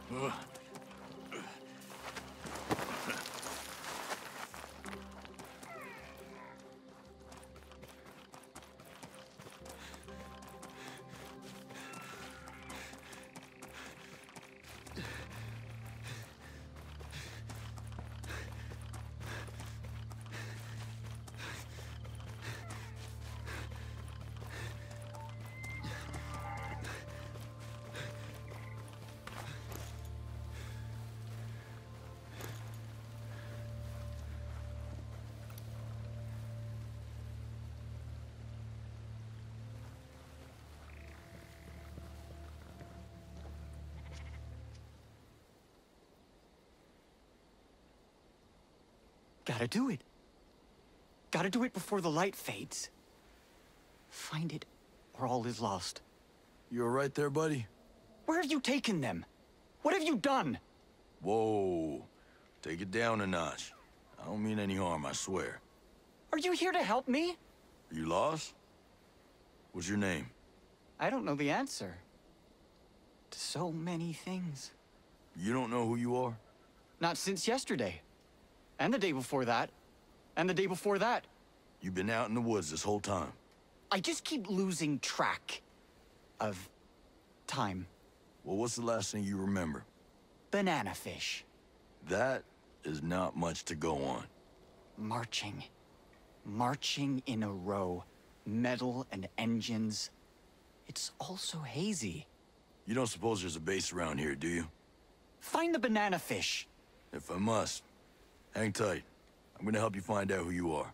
Gotta do it. Gotta do it before the light fades. Find it, or all is lost. You all right there, buddy? Where have you taken them? What have you done? Whoa. Take it down a notch. I don't mean any harm, I swear. Are you here to help me? Are you lost? What's your name? I don't know the answer to so many things. You don't know who you are? Not since yesterday. And the day before that. And the day before that. You've been out in the woods this whole time. I just keep losing track of time. Well, what's the last thing you remember? Banana fish. That is not much to go on. Marching. Marching in a row. Metal and engines. It's all so hazy. You don't suppose there's a base around here, do you? Find the banana fish. If I must. Hang tight. I'm gonna help you find out who you are.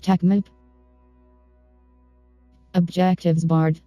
Attack map. Objectives barred.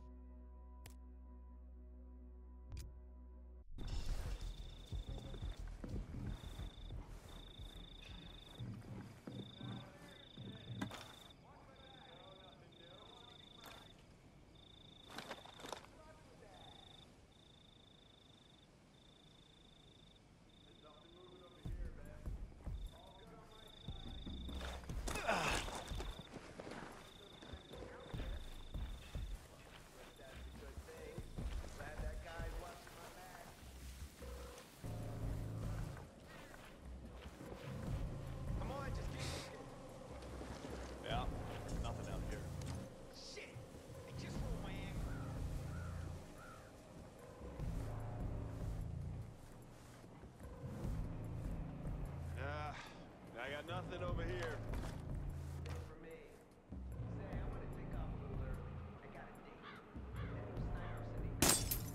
I got nothing over here. For me. Say, I'm gonna take off a little early. I got a date. Heading to Sniper City.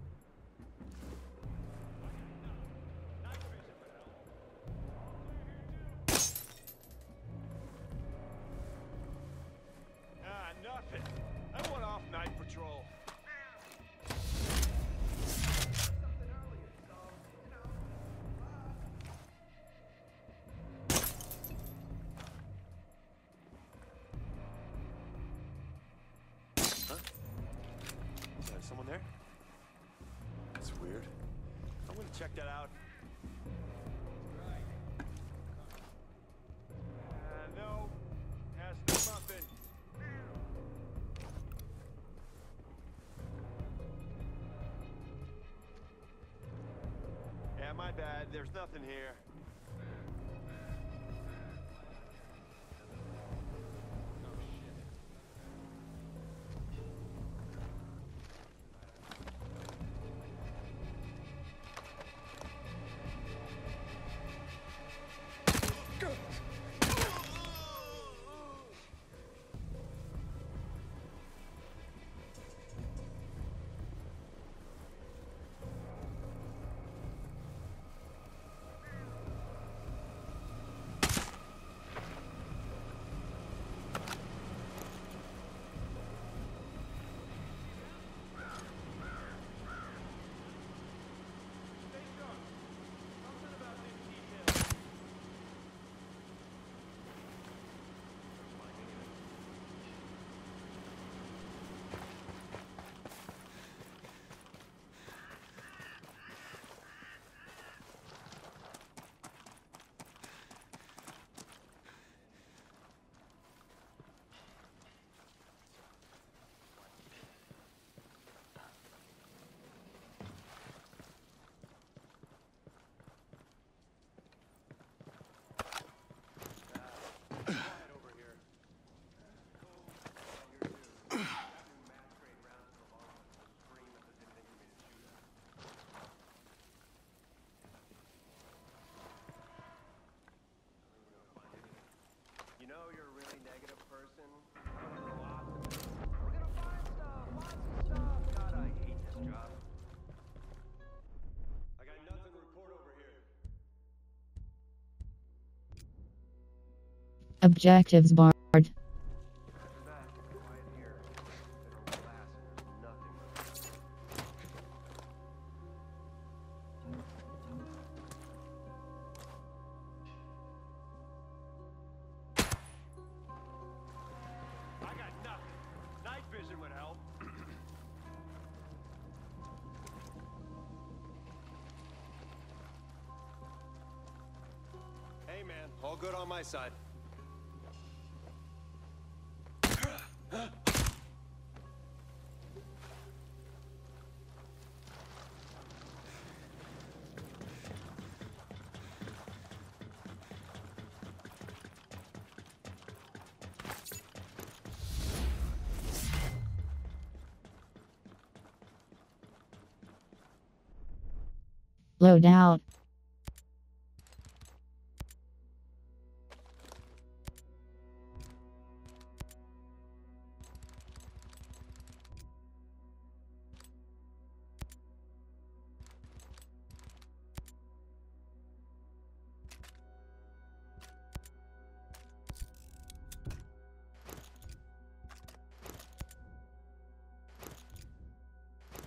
Nothing. I went off night patrol. Something earlier, so, you know. Huh? Is there someone there? That's weird. I'm gonna check that out. No. Has nothing. Yeah, my bad. There's nothing here. You know you're a really negative person. We're gonna find some stuff. God, I hate this job. I got nothing to report over here. Objectives barred. After that, quiet here. Been on glass and there's nothing. I got nothing. Night vision would help. Hey man, all good on my side. Loadout.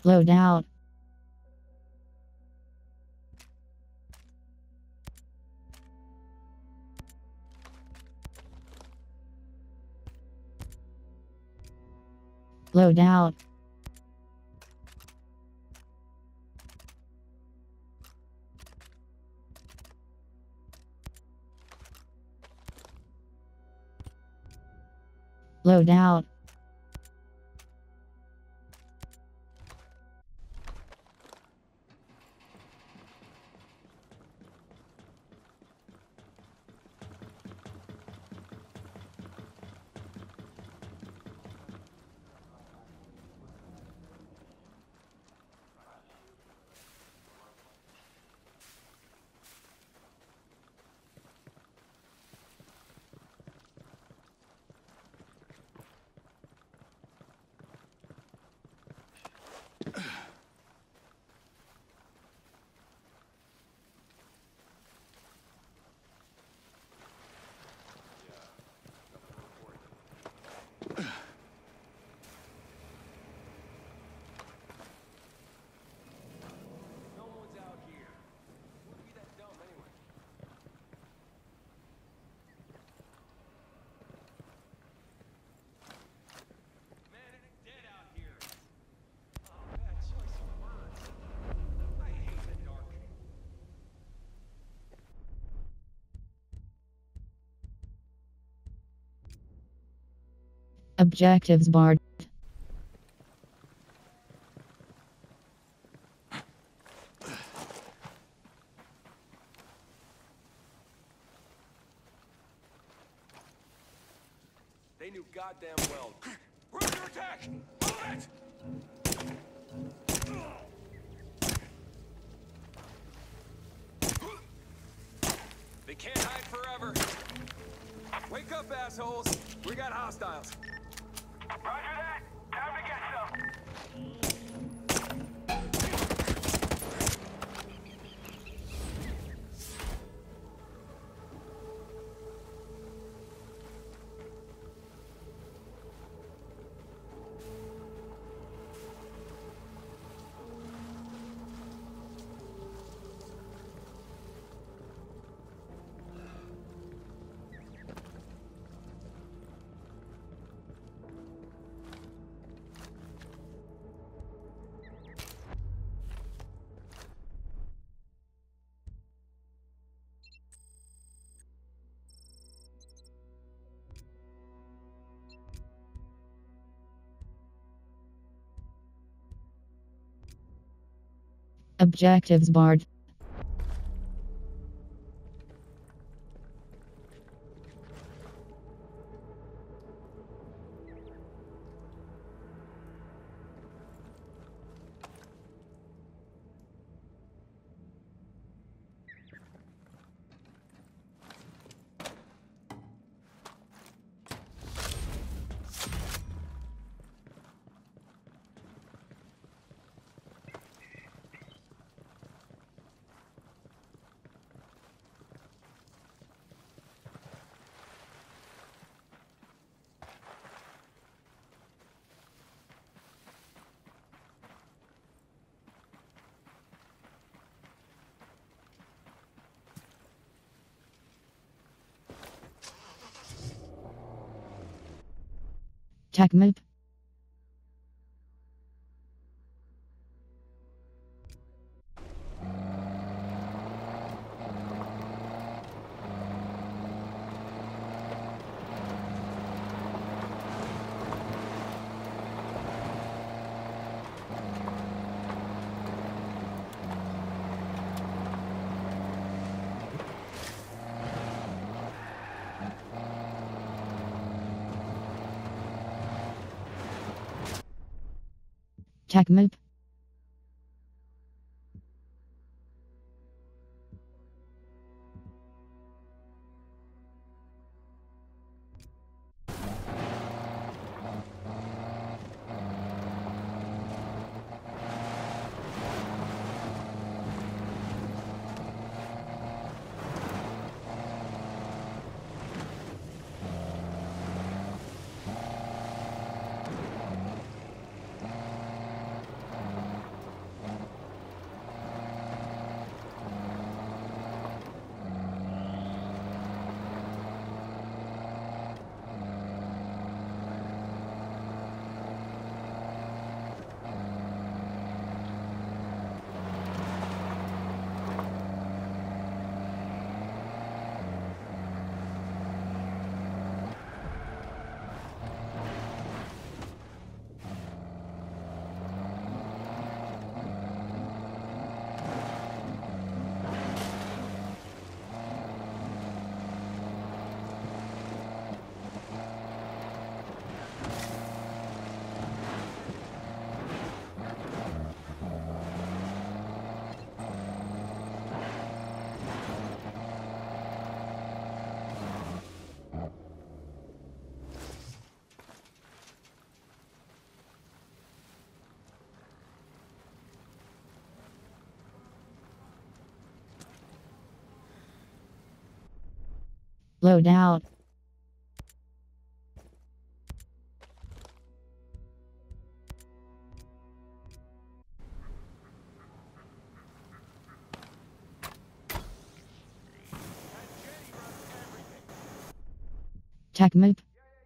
Loadout. Loadout. Loadout. No one's out here. Who'd be that dumb anyway? Man, it ain't dead out here. Oh, bad choice of words. I hate the dark. Objectives barred. They knew goddamn well. We're under attack! Hold it! They can't hide forever. Wake up, assholes! We got hostiles. Roger that! Time to get some! Objectives barred. TechMap. TechMap. Loadout. TechMap.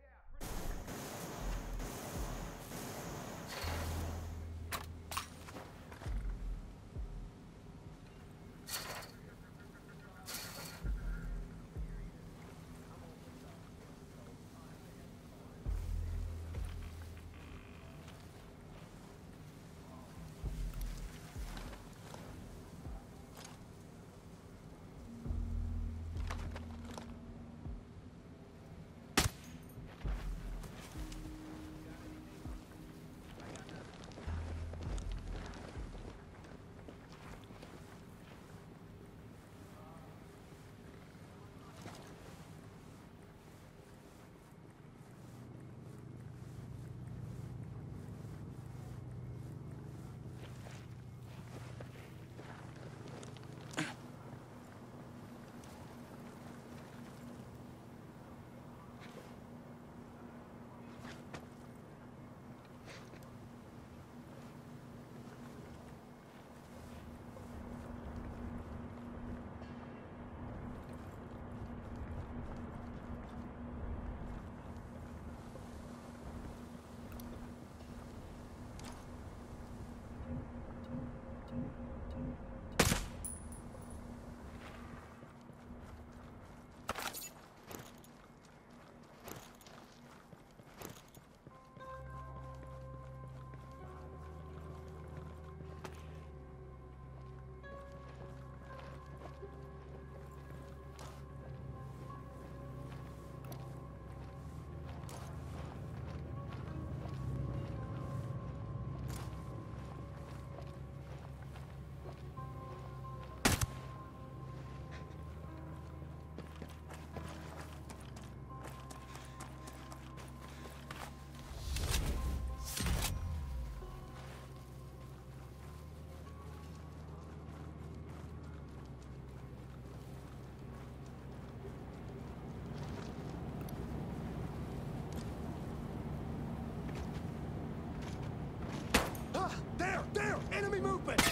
There! Enemy movement!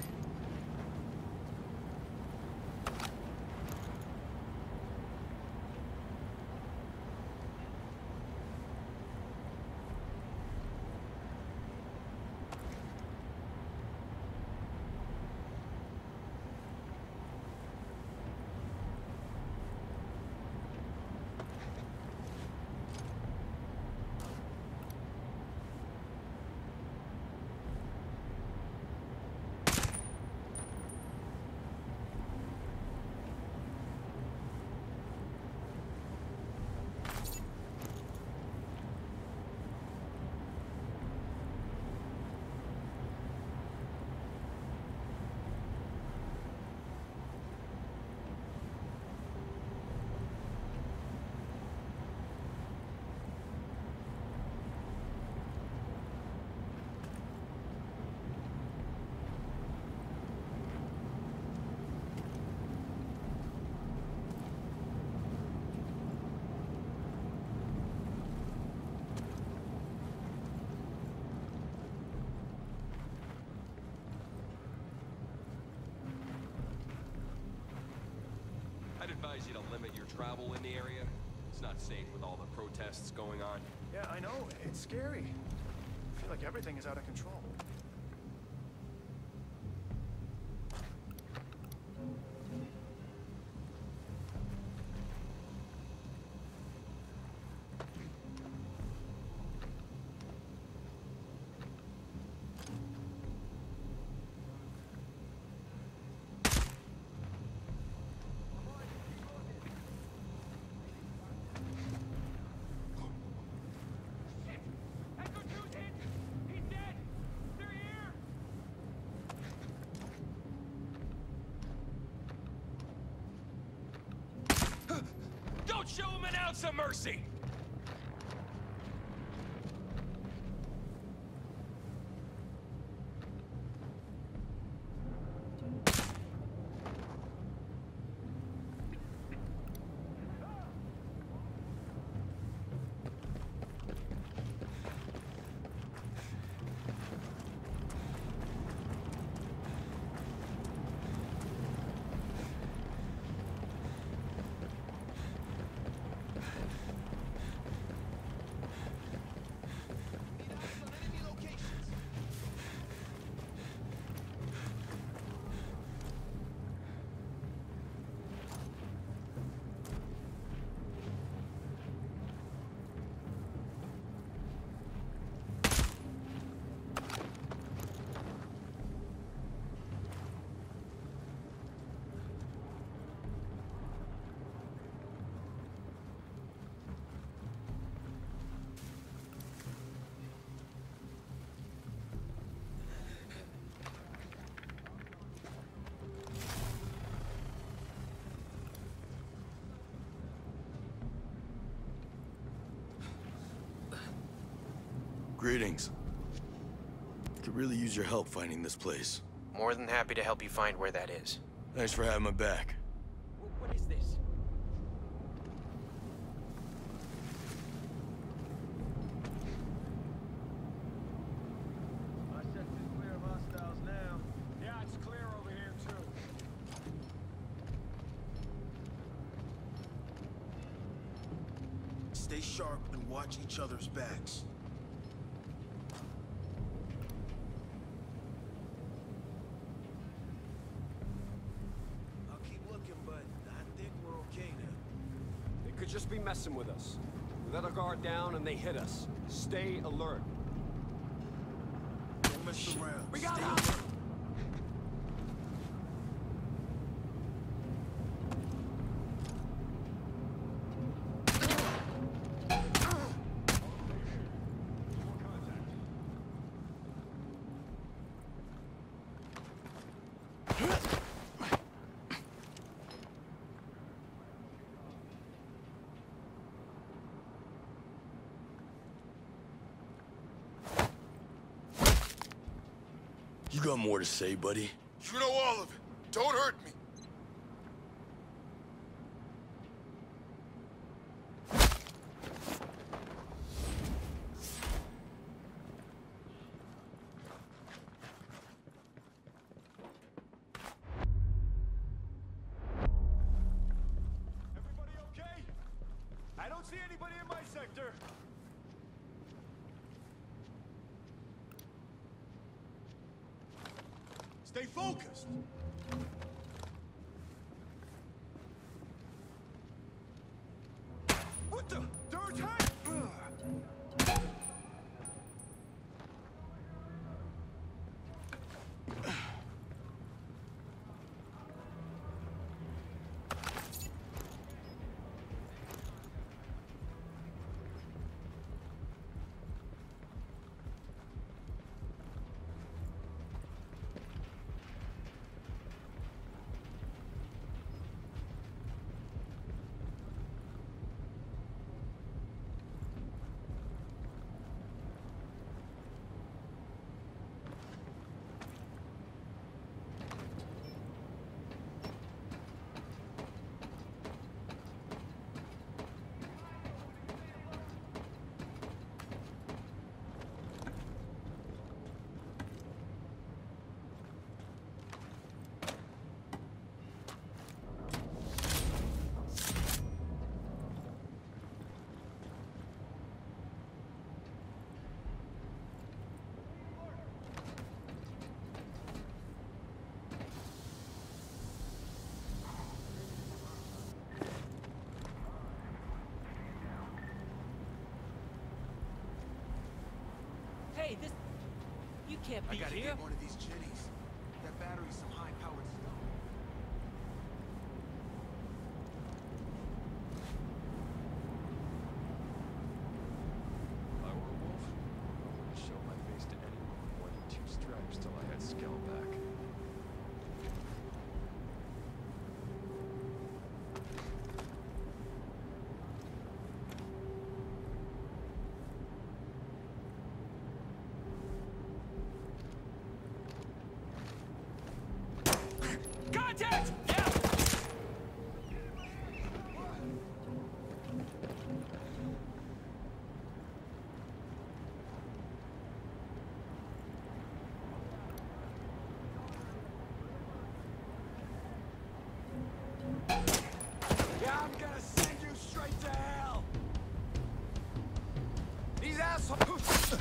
I'd advise you to limit your travel in the area. It's not safe with all the protests going on. Yeah, I know. It's scary. I feel like everything is out of control. Echo 2's hit! He's dead! They're here! Don't show him an ounce of mercy! Greetings. Could really use your help finding this place. More than happy to help you find where that is. Thanks for having my back. What is this? My sector's clear of hostiles now. Yeah, it's clear over here, too. Stay sharp and watch each other's backs. I'll keep looking, but I think we're okay now. They could just be messing with us. We let our guard down and they hit us. Stay alert. Don't mess around. We got Stay him! alert. You got more to say, buddy? You know all of it. Don't hurt me. Everybody okay? I don't see anybody in my sector. Stay focused. What the? There's Hank! Hey, this... You can't be I gotta here. get one of these jitties. That battery's some high-powered stuff. If I were a wolf, I wouldn't show my face to anyone with more than 2 stripes till I had scale back. Contact! Yeah! Yeah, I'm gonna send you straight to hell! These assholes...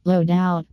Loadout.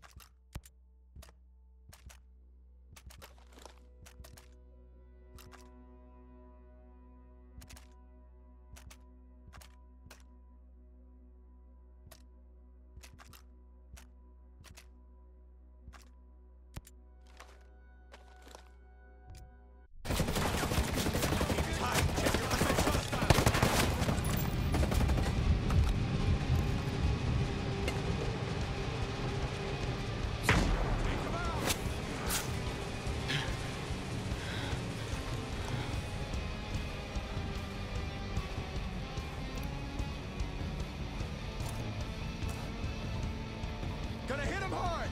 Gonna hit him hard!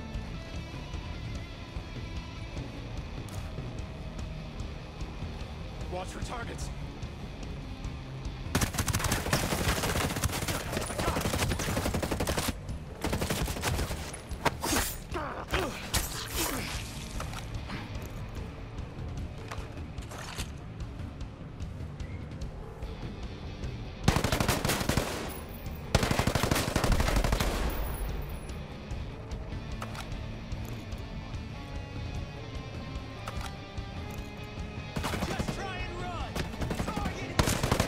Watch for targets. Just try and run! Target!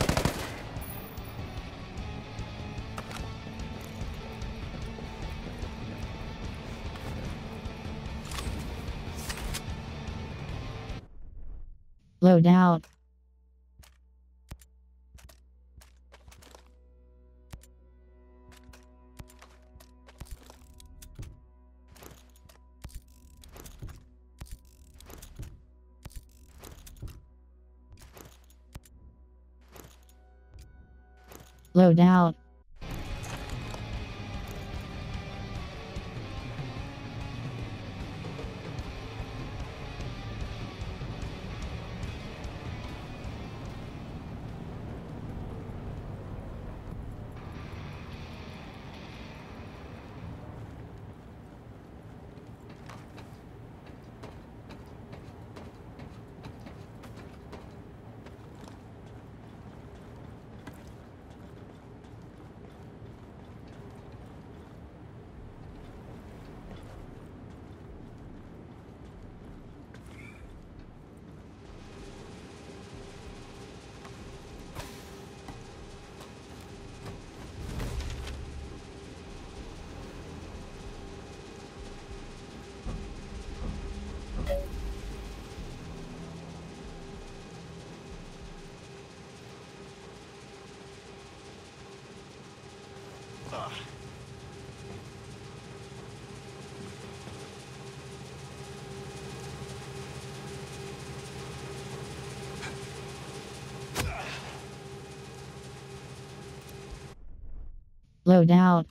Loadout. Loadout. Loadout.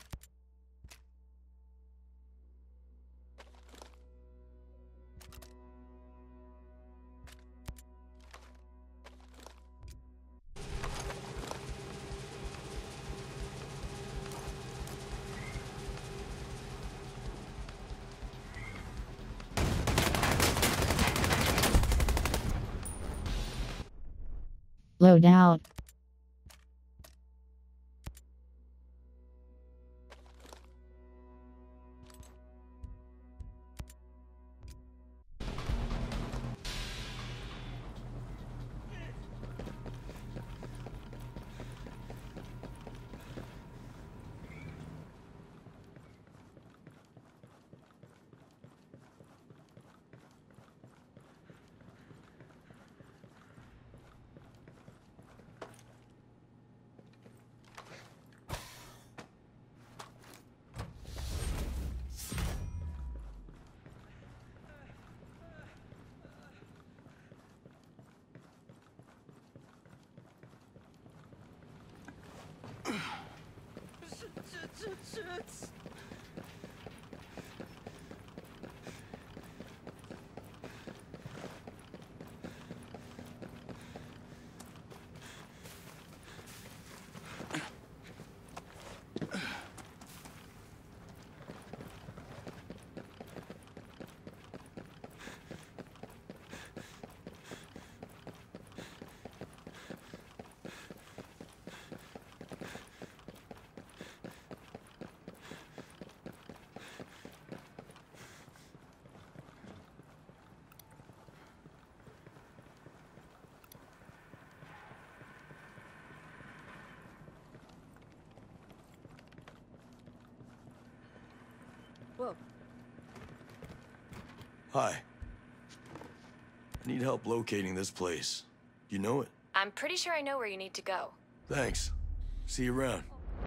Loadout. Whoa. Hi. I need help locating this place. You know it? I'm pretty sure I know where you need to go. Thanks. See you around.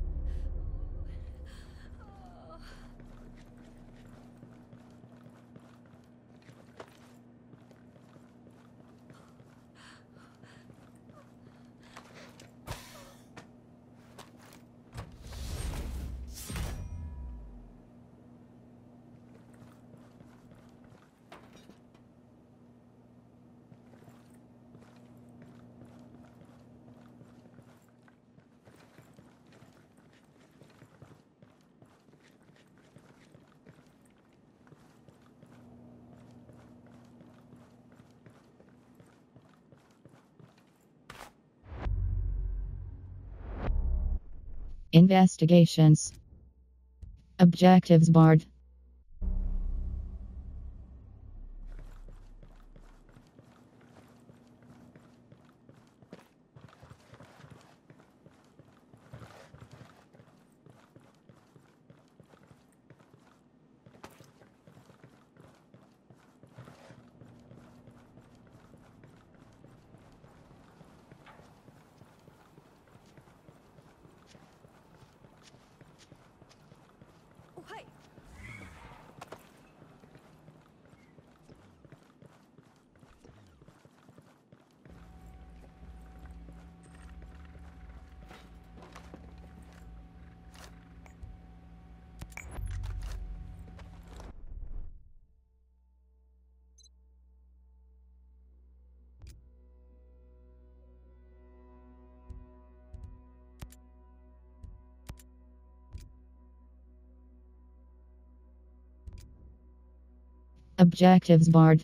Investigations. Objectives barred. Oh, hi. Objectives barred.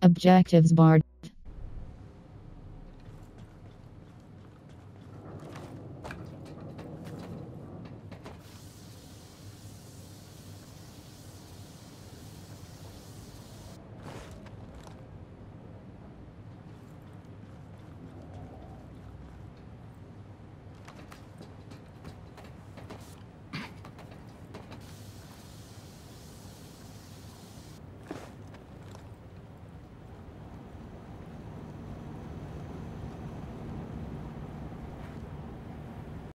Objectives Bard.